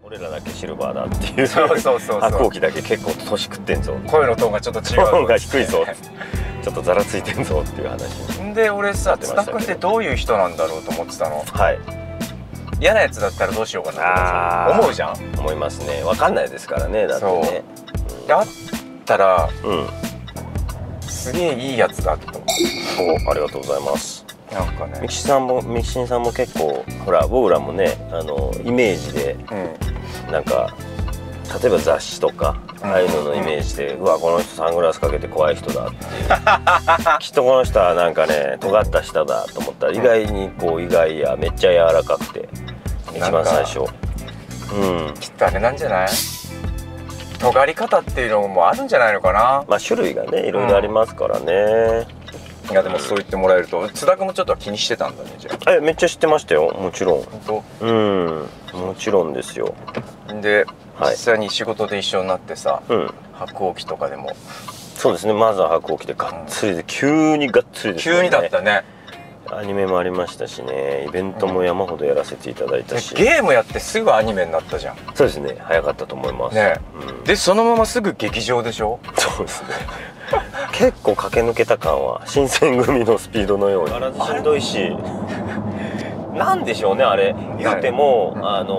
俺らだけシルバーだっていう。 そうそうそうそう。 白鸚記だけ結構年食ってんぞ。 声のトーンがちょっと違う。 トーンが低いぞ。ちょっとざらついてんぞっていう話。 で俺さ、津田君ってどういう人なんだろうと思ってたの。 はい。 嫌なやつだったらどうしようかなと思うじゃん。 思いますね。わかんないですからね。だってね。 だったら、すげえいいやつだと思って。 ありがとうございます。 なんかね、 ミキシンさんも結構ほら僕らもねイメージで、なんか例えば雑誌とかああいうののイメージで、うわこの人サングラスかけて怖い人だっていうきっとこの人はなんかね尖った舌だと思ったら意外にこう意外やめっちゃ柔らかくて一番最初きっとあれなんじゃない？尖り方っていうのもあるんじゃないのかな。 まあ種類がねいろいろありますからね。 いやでもそう言ってもらえると津田君もちょっと気にしてたんだね。じゃあめっちゃ知ってましたよ。もちろん。 本当？ もちろんですよ。 で実際に仕事で一緒になってさ、白鸚記とかでもそうですね。まずは白鸚記でがっつりで急にがっつりですね。 急にだったね。 アニメもありましたしね、イベントも山ほどやらせていただいたし、 ゲームやってすぐアニメになったじゃん。 そうですね、早かったと思いますね。でそのまますぐ劇場でしょ。 そうですね。結構駆け抜けた感は新選組のスピードのようにあらずしんどいし、なんでしょうねあれ。言うても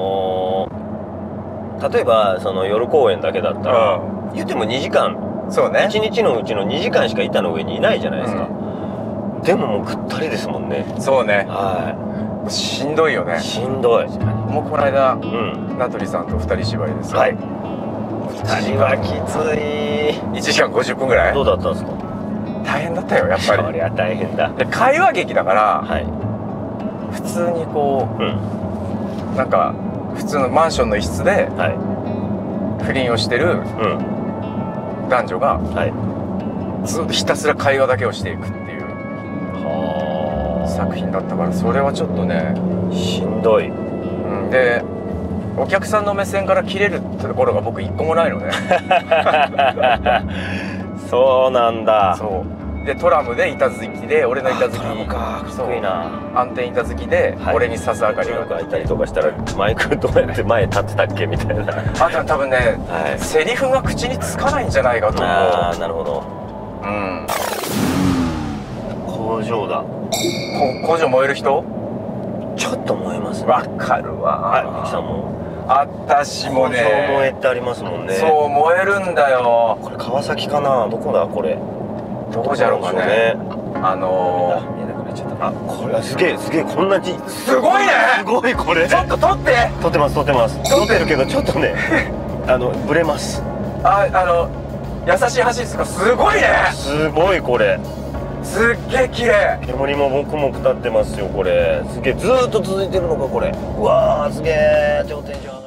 例えばその夜公演だけだったら言うても2時間、そうね、1日のうちの2時間しか板の上にいないじゃないですか。でももうぐったりですもんね。そうね。はい。しんどいよね。しんどい。もうこの間、名取さんと2人芝居です。はい。2人はきつい。1時間50分ぐらい。どうだったんですか？大変だったよやっぱり。そりゃ大変だ。で会話劇だから、普通にこう、なんか普通のマンションの一室で不倫をしてる男女がずっとひたすら会話だけをしていくっていう作品だったから、それはちょっとねしんどい。でお客さんの目線から切れるってところが僕一個もないのね。そうなんだ。そうでトラムで板付きで俺の板付きかっこいいな。暗転板付きで俺に笹明かりが開いたりとかしたらマイクどうやって前立ってたっけみたいな。あと多分ねセリフが口につかないんじゃないかと思う。ああなるほど。工場だ。工場燃える人？ちょっと燃えますね。わかるわ。ミキさんも？私もね。工場燃えってありますもんね。そう燃えるんだよ。これ川崎かな？どこだこれ？どこじゃろうかね。見えなくなっちゃった。あこれはすげえこんなにすごいね。すごいこれ。ちょっと撮って。撮ってます。撮ってるけどちょっとねブレます。優しい橋ですか？すごいね。すごいこれ。すっげえ綺麗。煙ももくもく立ってますよこれ。すげえずーっと続いてるのかこれ。うわーすげえ頂点じゃん。